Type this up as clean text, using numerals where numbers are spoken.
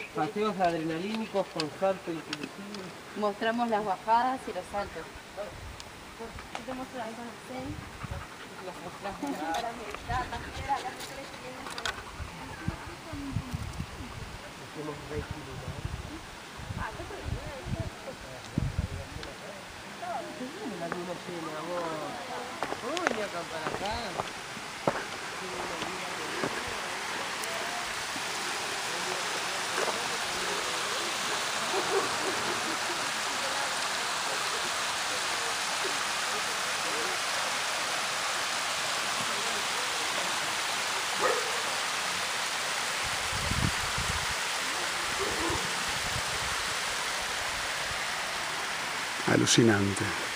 Paseos adrenalínicos con salto inclusive. Mostramos las bajadas y los saltos. Yo te muestro la misma escena. Para meditar, la primera, la tercera experiencia. Hacemos reiki, ¿no? La luna llena, vos. Uy, acá para acá. Alucinante.